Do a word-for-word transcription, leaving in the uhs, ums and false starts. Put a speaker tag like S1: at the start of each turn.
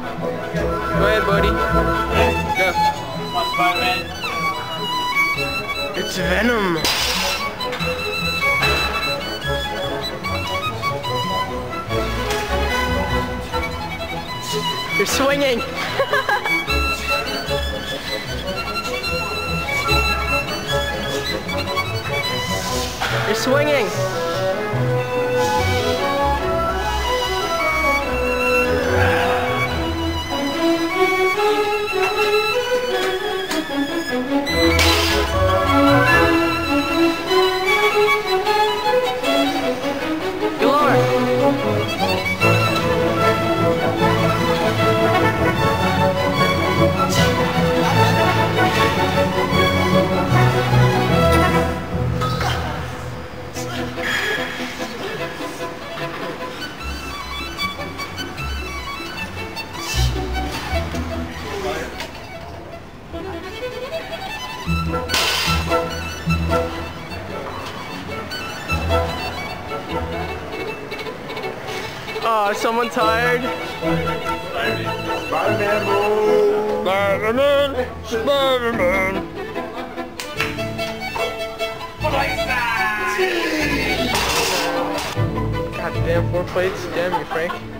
S1: Go ahead, buddy. Go.
S2: Spider-Man.
S1: It's Venom. You're swinging. You're swinging. Oh, is someone tired?
S2: Spider-Man move.
S1: Spider-Man, Spider-Man. God damn, four plates. Damn you, Frank.